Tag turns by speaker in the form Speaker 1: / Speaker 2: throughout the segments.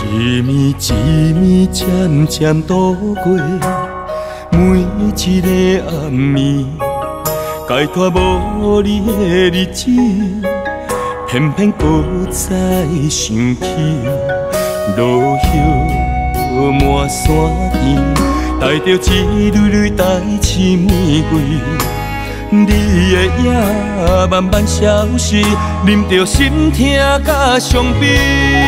Speaker 1: 一暝一暝渐渐度过，每一个暗暝，解脱无你的日子，偏偏搁再想起。落叶满山间，带着一蕊蕊带刺玫瑰。你的影慢慢消失，淋着心痛甲伤悲。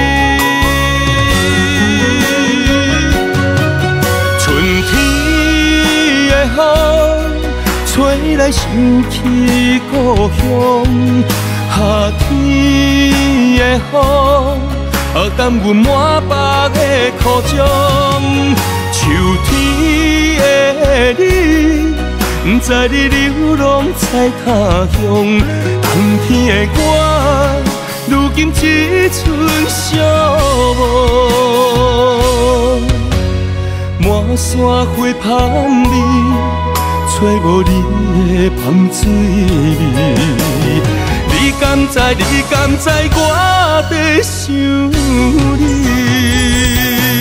Speaker 1: 春天的风吹来想起故乡，夏天的风甘阮满腹的苦衷，秋天的你。不知你流浪在他乡，冬天的我，如今只剩寂寞。满山花香里，找无你的香水味。你敢知？你敢知？我在想你。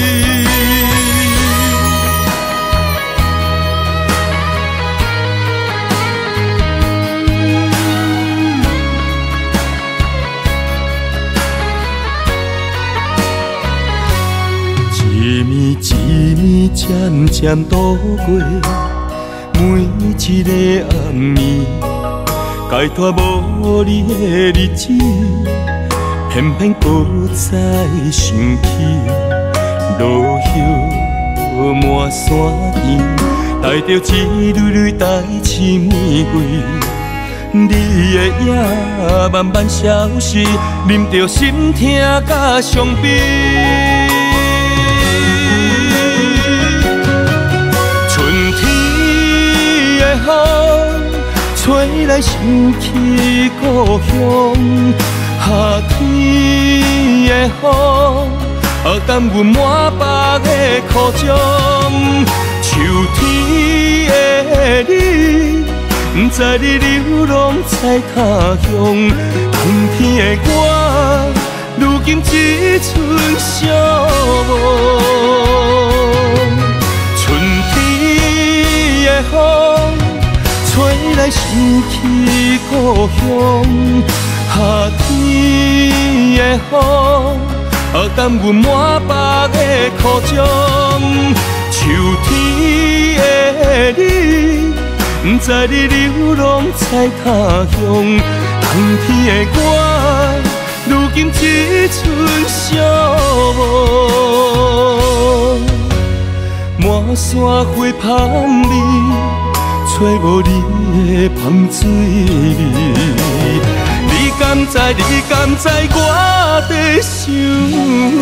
Speaker 1: 一暝一暝渐渐度过，每一个暗暝，解脱无你的日子，偏偏搁再想起。落叶满山间，带着一蕊蕊带刺玫瑰。你的影慢慢消失，淋着心痛甲伤悲。风吹来想起故乡，夏天的风甘阮满腹的苦衷，秋天的你，不知你流浪在他乡，冬天的我，如今只剩寂寞。春天的风吹来想起故乡，夏天的风甘阮满腹的苦衷，秋天的你，不知你流浪在他乡，冬天的我，如今只剩寂寞。满山花香里。找无你的香水味，你敢知？你敢知？我在想。